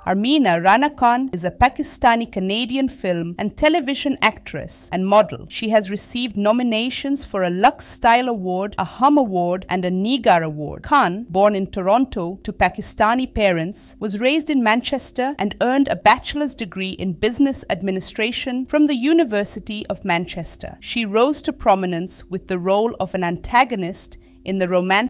Armeena Rana Khan is a Pakistani-Canadian film and television actress and model. She has received nominations for a Lux Style Award, a Hum Award, and a Nigar Award. Khan, born in Toronto to Pakistani parents, was raised in Manchester and earned a bachelor's degree in business administration from the University of Manchester. She rose to prominence with the role of an antagonist in the romantic